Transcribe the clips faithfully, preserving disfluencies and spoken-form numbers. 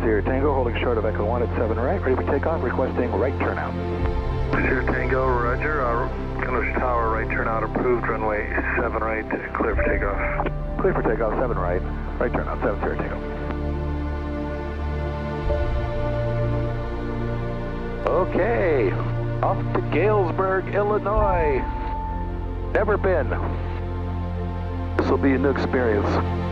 Sierra Tango, holding short of Echo one at seven right, ready for takeoff, requesting right turnout. Sierra Tango, roger, uh, Kenosha Tower, right turnout approved, runway seven right, clear for takeoff. Clear for takeoff, seven right, right turnout, seven Sierra Tango. Okay, off to Galesburg, Illinois. Never been. This will be a new experience.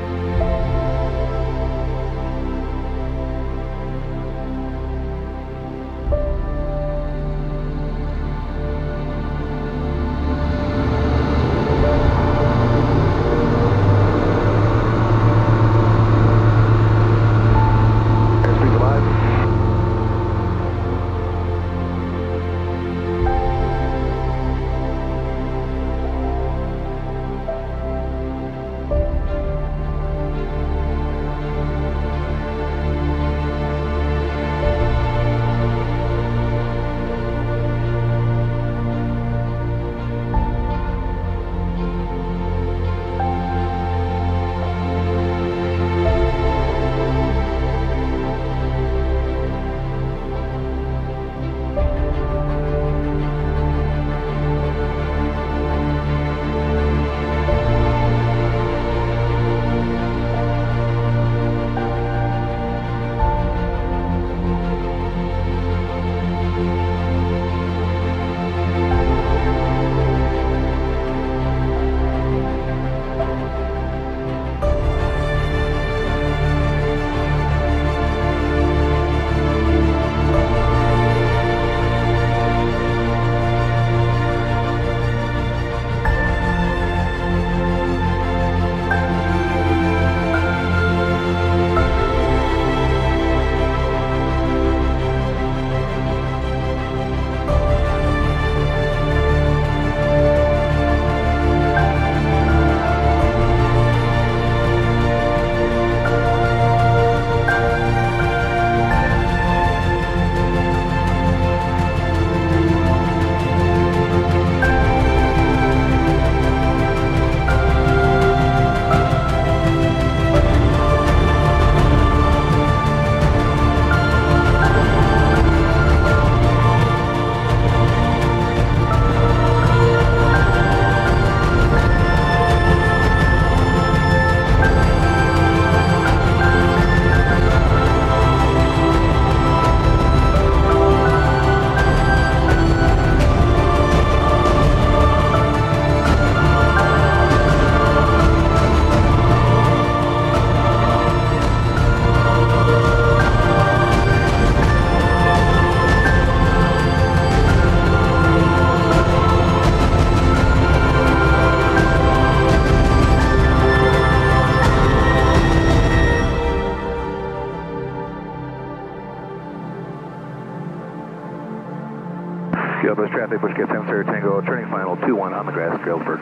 Galesburg traffic, push gets M Sierra Tango, turning final two one on the grass, Galesburg.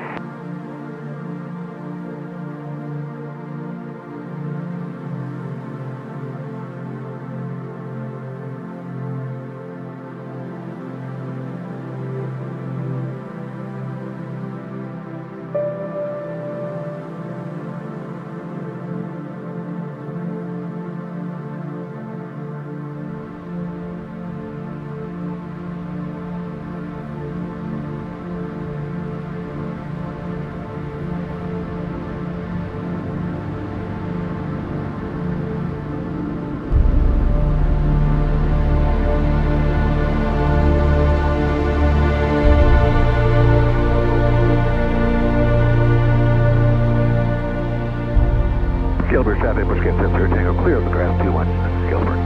Galesburg traffic, push gets M Sierra Tango, clear of the grass, two one, Galesburg.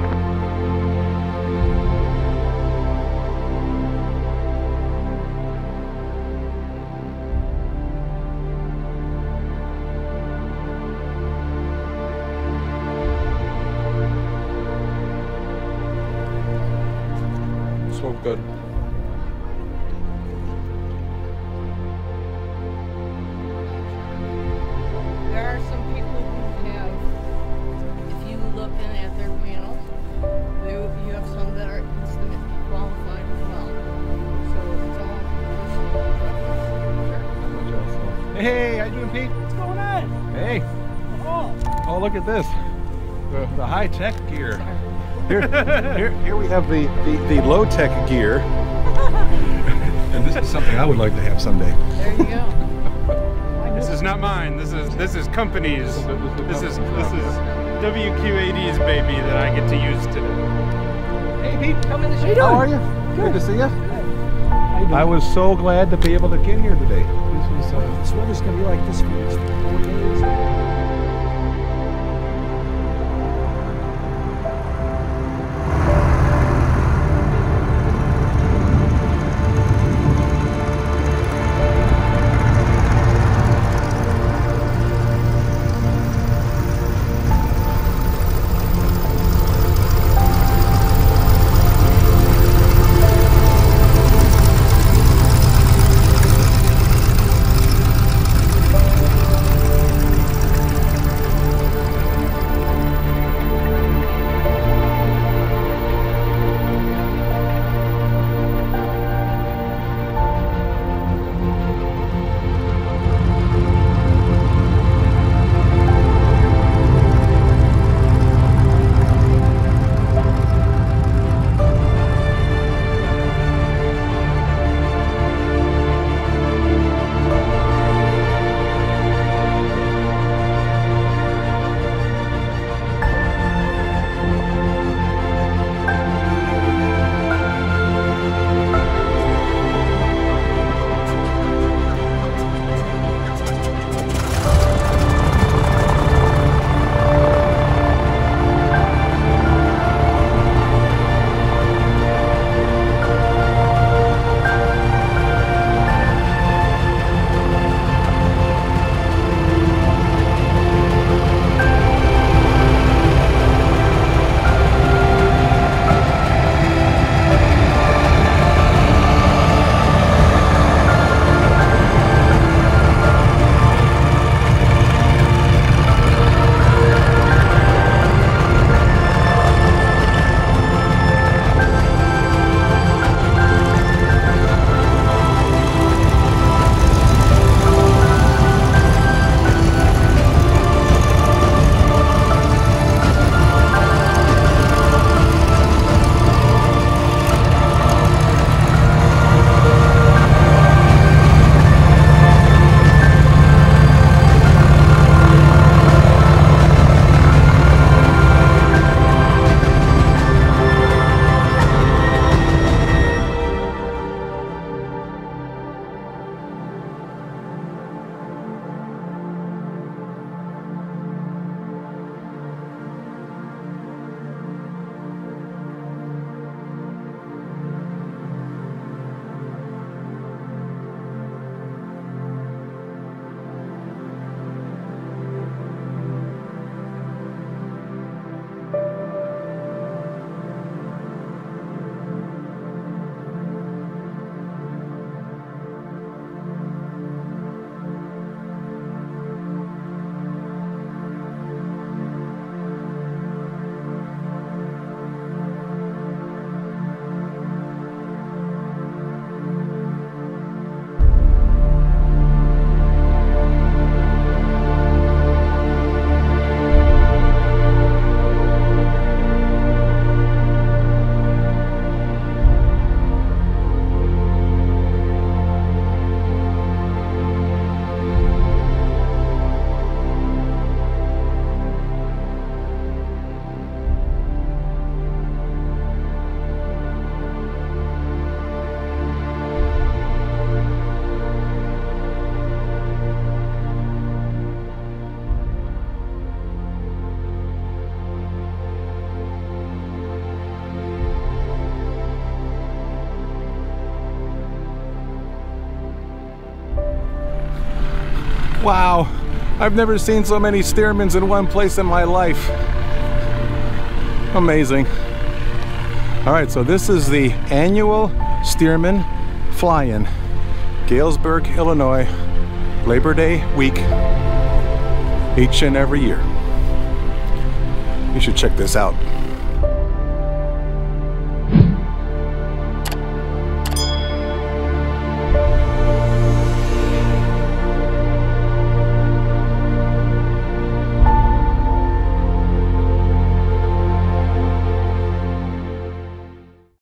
So good. There are some people who have, if you look in at their panels, they, you have some that are instant qualified as well. So it's all personal. Hey, how you doing, Pete? What's going on? Hey. Oh, Oh, look at this. The, the high-tech gear. Here, here, here we have the, the, the low-tech gear. And this is something I would like to have someday. There you go. This is not mine. This is this is company's. This is this is W Q A D's baby that I get to use today. Hey Pete, come in the shade. How are you? Good to see you. I was so glad to be able to get in here today. This was, uh, This weather's gonna be like this for the next four days. wow, I've never seen so many Stearmans in one place in my life. Amazing. All right, so this is the annual Stearman Fly-In, Galesburg, Illinois, Labor Day week, each and every year. You should check this out.